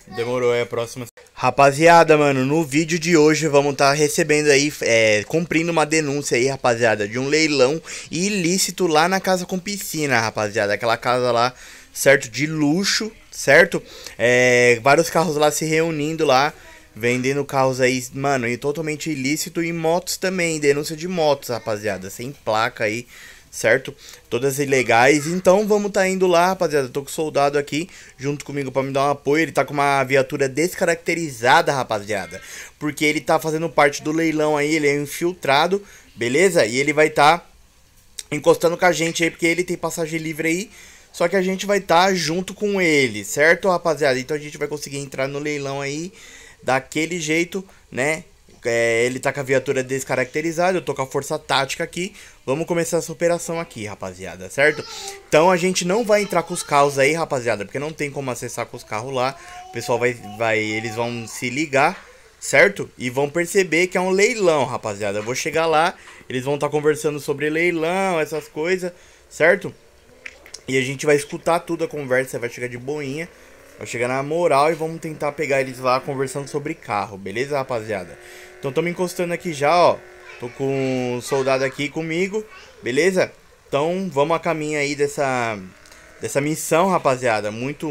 Demorou, é a próxima. Rapaziada, mano, no vídeo de hoje vamos estar recebendo aí, cumprindo uma denúncia aí, rapaziada, de um leilão ilícito lá na casa com piscina, rapaziada. Aquela casa lá, certo, de luxo, certo? Vários carros lá se reunindo lá, vendendo carros aí, mano, e totalmente ilícito, e motos também, denúncia de motos, rapaziada, sem placa aí, certo? Todas ilegais. Então vamos tá indo lá, rapaziada. Tô com o soldado aqui junto comigo pra me dar um apoio. Ele tá com uma viatura descaracterizada, rapaziada, porque ele tá fazendo parte do leilão aí. Ele é infiltrado, beleza? E ele vai tá encostando com a gente aí, porque ele tem passagem livre aí. Só que a gente vai estar junto com ele, certo, rapaziada? Então a gente vai conseguir entrar no leilão aí daquele jeito, né? Ele tá com a viatura descaracterizada, eu tô com a força tática aqui. Vamos começar essa operação aqui, rapaziada, certo? Então a gente não vai entrar com os carros aí, rapaziada, porque não tem como acessar com os carros lá. O pessoal eles vão se ligar, certo? E vão perceber que é um leilão, rapaziada. Eu vou chegar lá, eles vão estar conversando sobre leilão, essas coisas, certo? E a gente vai escutar tudo a conversa, vai chegar de boinha. Vai chegar na moral e vamos tentar pegar eles lá conversando sobre carro, beleza, rapaziada? Então tô me encostando aqui já, ó. Tô com um soldado aqui comigo, beleza? Então vamos a caminho aí dessa missão, rapaziada.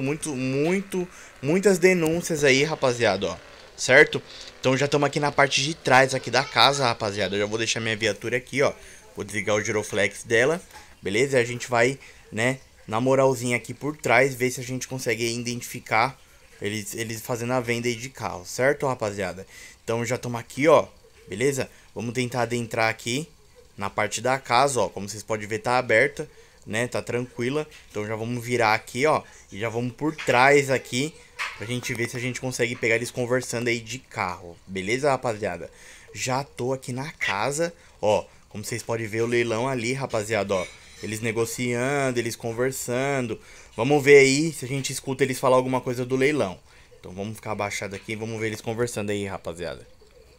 Muitas denúncias aí, rapaziada, ó. Certo? Então já estamos aqui na parte de trás aqui da casa, rapaziada. Eu já vou deixar minha viatura aqui, ó. Vou desligar o giroflex dela, beleza? E a gente vai, né, na moralzinha aqui por trás, ver se a gente consegue identificar eles fazendo a venda aí de carro, certo, rapaziada? Então já estamos aqui, ó, beleza? Vamos tentar adentrar aqui na parte da casa, ó. Como vocês podem ver, tá aberta, né? Tá tranquila. Então já vamos virar aqui, ó, e já vamos por trás aqui pra gente ver se a gente consegue pegar eles conversando aí de carro, beleza, rapaziada? Já tô aqui na casa, ó. Como vocês podem ver o leilão ali, rapaziada, ó. Eles negociando, eles conversando. Vamos ver aí se a gente escuta eles falar alguma coisa do leilão. Então vamos ficar abaixado aqui e vamos ver eles conversando aí, rapaziada.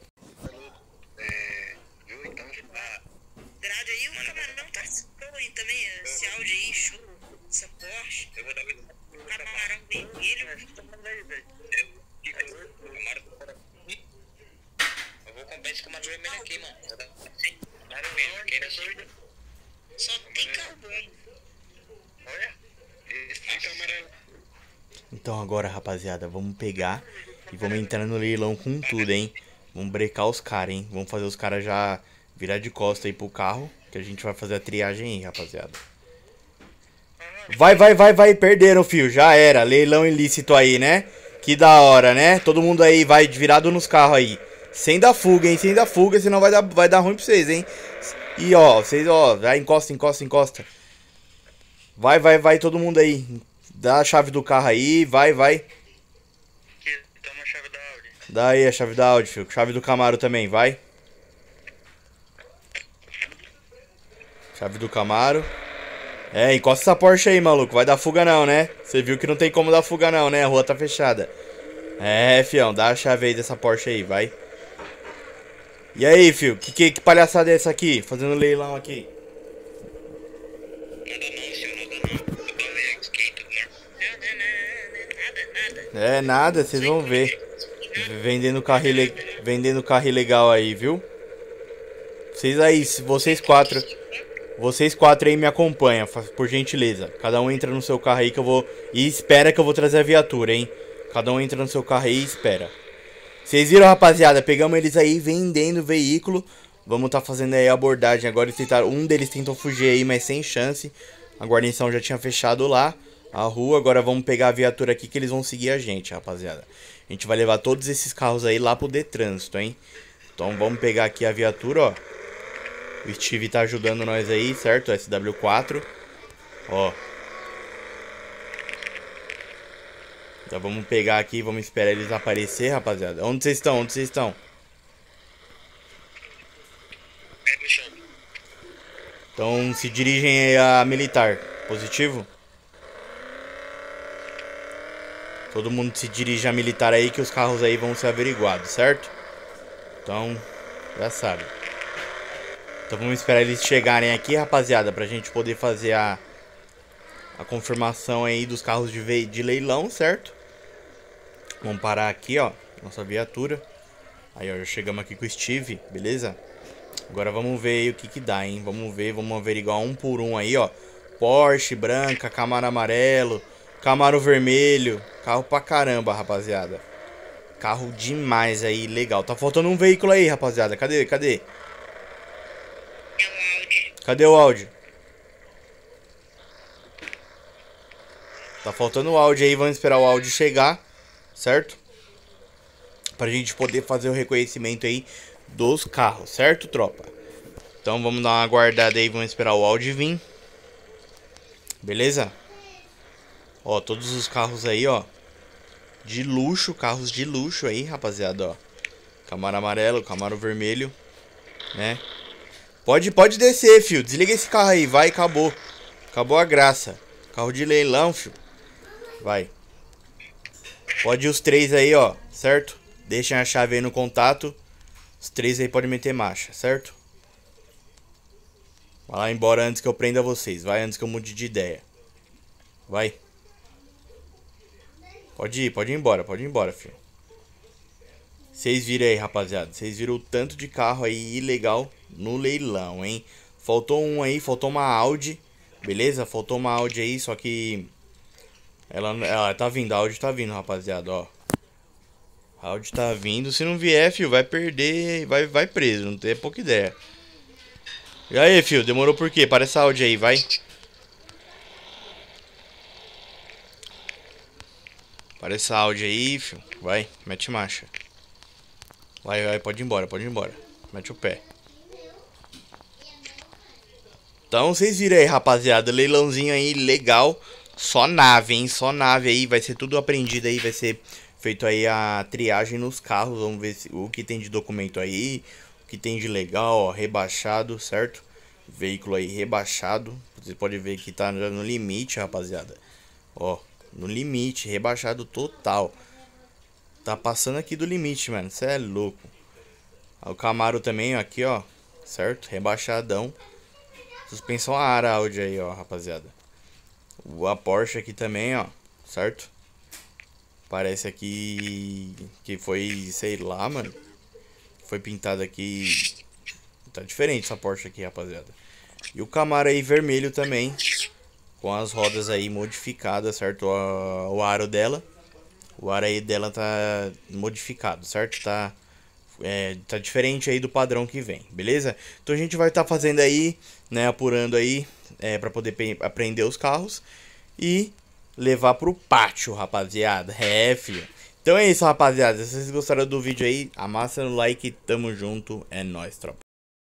Viu? Então, grade aí, o camarão tá aí também. Esse áudio aí, show. Essa Porsche. Eu vou dar o camarão vermelho. Eu vou comprar esse camarão vermelho aqui, mano. Camarão vermelho, só tem carbono. Olha, esse camarão. Então agora, rapaziada, vamos pegar e vamos entrar no leilão com tudo, hein? Vamos brecar os caras, hein? Vamos fazer os caras já virar de costa aí pro carro, que a gente vai fazer a triagem aí, rapaziada. Vai, perderam, fio, já era. Leilão ilícito aí, né? Que da hora, né? Todo mundo aí vai virado nos carros aí. Sem dar fuga, hein? Sem dar fuga, senão vai dar ruim pra vocês, hein? E ó, vocês, ó, vai, encosta. Vai, todo mundo aí. Dá a chave do carro aí, vai. Aqui, toma a chave da Audi. Dá aí a chave da Audi, filho. Chave do Camaro também, vai. Chave do Camaro. Encosta essa Porsche aí, maluco. Vai dar fuga não, né? Você viu que não tem como dar fuga não, né? A rua tá fechada. Fião, dá a chave aí dessa Porsche aí, vai. E aí, filho, que palhaçada é essa aqui? Fazendo leilão aqui. Nada não, senhor, nada não. Eu tô skate, né? Nada. Nada, vocês vão ver. Vendendo carro ilegal aí, viu? Vocês aí, vocês quatro aí me acompanham, por gentileza. Cada um entra no seu carro aí que eu vou... E espera que eu vou trazer a viatura, hein? Cada um entra no seu carro aí e espera. Vocês viram, rapaziada? Pegamos eles aí vendendo o veículo. Vamos tá fazendo aí a abordagem agora. Um deles tentou fugir aí, mas sem chance. A guarnição já tinha fechado lá a rua. Agora vamos pegar a viatura aqui que eles vão seguir a gente, rapaziada. A gente vai levar todos esses carros aí lá pro Detrânsito, hein? Então vamos pegar aqui a viatura, ó. O Steve tá ajudando nós aí, certo? SW4. Ó. Já vamos pegar aqui, vamos esperar eles aparecer, rapaziada. Onde vocês estão? Então se dirigem aí a militar. Positivo? Todo mundo se dirige a militar aí que os carros aí vão ser averiguados, certo? Então, já sabe. Então vamos esperar eles chegarem aqui, rapaziada, pra gente poder fazer a confirmação aí dos carros de leilão, certo? Vamos parar aqui, ó, nossa viatura. Aí, ó, já chegamos aqui com o Steve, beleza? Agora vamos ver aí o que que dá, hein? Vamos ver, vamos averiguar um por um aí, ó. Porsche branca, Camaro amarelo, Camaro vermelho. Carro pra caramba, rapaziada. Carro demais aí, legal. Tá faltando um veículo aí, rapaziada. Cadê? Cadê? É o Audi. Cadê o Audi? Tá faltando o Audi aí, vamos esperar o Audi chegar, certo? Pra gente poder fazer o reconhecimento aí dos carros, certo, tropa? Então vamos dar uma guardada aí, vamos esperar o Audi vir. Beleza? Ó, todos os carros aí, ó. De luxo, carros de luxo aí, rapaziada, ó. Camaro amarelo, Camaro vermelho, né? Pode descer, fio. Desliga esse carro aí, vai, acabou. Acabou a graça. Carro de leilão, fio. Vai. Pode ir os três aí, ó, certo? Deixem a chave aí no contato. Os três aí podem meter marcha, certo? Vai lá embora antes que eu prenda vocês. Vai antes que eu mude de ideia. Vai. Pode ir embora, filho. Vocês viram aí, rapaziada. Vocês viram o tanto de carro aí ilegal no leilão, hein? Faltou um aí, faltou uma Audi. Beleza? Faltou uma Audi aí, só que... Ela tá vindo, a Audi tá vindo, rapaziada, ó. A Audi tá vindo. Se não vier, filho, vai perder, vai preso. Não tem pouca ideia. E aí, filho, demorou por quê? Para essa Audi aí, vai. Para essa Audi aí, filho. Vai, mete marcha. Vai, pode ir embora. Mete o pé. Então, vocês viram aí, rapaziada. Leilãozinho aí, legal. Só nave, hein? Só nave aí. Vai ser tudo apreendido aí. Vai ser feito aí a triagem nos carros. Vamos ver o que tem de documento aí. O que tem de legal, ó. Rebaixado, certo? Veículo aí rebaixado. Você pode ver que tá no limite, rapaziada. Ó, no limite. Rebaixado total. Tá passando aqui do limite, mano. Você é louco. O Camaro também, ó, aqui, ó. Certo? Rebaixadão. Suspensão Ara Audi aí, ó, rapaziada. A Porsche aqui também, ó. Certo? Parece aqui que foi, sei lá, mano. Foi pintado aqui. Tá diferente essa Porsche aqui, rapaziada. E o Camaro aí vermelho também. Com as rodas aí modificadas, certo? O aro dela. O aro aí dela tá modificado, certo? Tá diferente aí do padrão que vem, beleza? Então a gente vai estar fazendo aí, né, apurando aí, pra poder apreender os carros e levar pro pátio, rapaziada. Filho. Então é isso, rapaziada. Se vocês gostaram do vídeo aí, amassa no like, tamo junto, é nóis, tropa.